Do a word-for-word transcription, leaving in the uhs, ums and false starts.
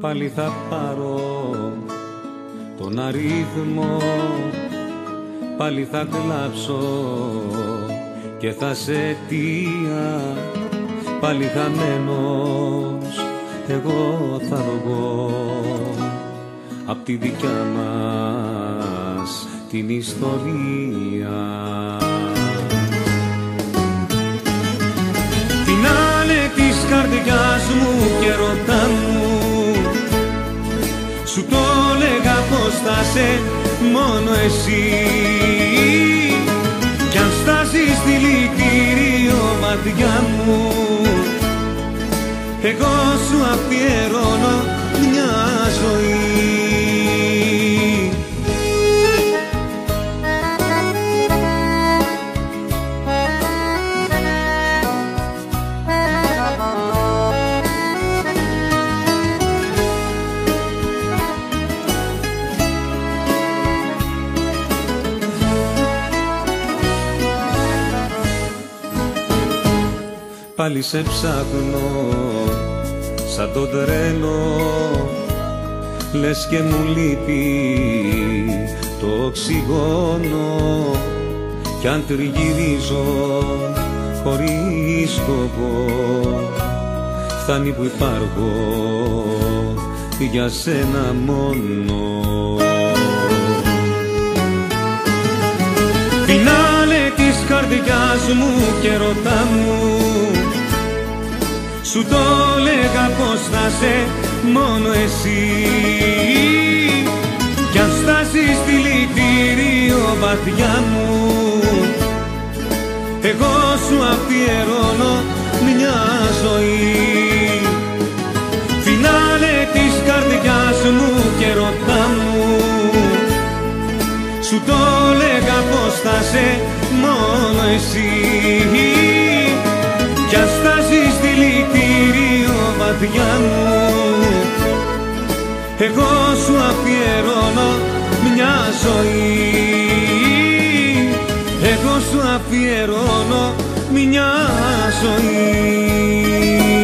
πάλι θα πάρω τον αριθμό, πάλι θα κλάψω και θα σε αιτία, πάλι χαμένος εγώ θα ρογώ απ' τη δικιά μας την ιστορία. Φινάλε της καρδιάς μου και ρωτά μου, σου το λέγα πως θα σε μόνο εσύ, κι αν στάσεις δηλητήριο μάτια μου, εγώ σου αφιερώνω μια ζωή. Πάλι σε ψάχνω σαν τον τρένο, λες και μου λείπει το οξυγόνο, κι αν τριγυρίζω χωρίς σκοπό, φτάνει που υπάρχω για σένα μόνο. Φινάλε της καρδιάς μου και ρωτά μου, σου το λέγα πως θα σε μόνο εσύ, κι αν στάσεις δηλητήριο βαθιά μου, εγώ σου αφιερώνω μια ζωή. Φινάλε της καρδιάς μου και ρωτά μου, σου το λέγα πως θα σε μόνο εσύ, κι αν στάσεις δηλητήριο βαθιά μου, εγώ σου αφιερώνω μια ζωή. Εγώ σου αφιερώνω μια ζωή.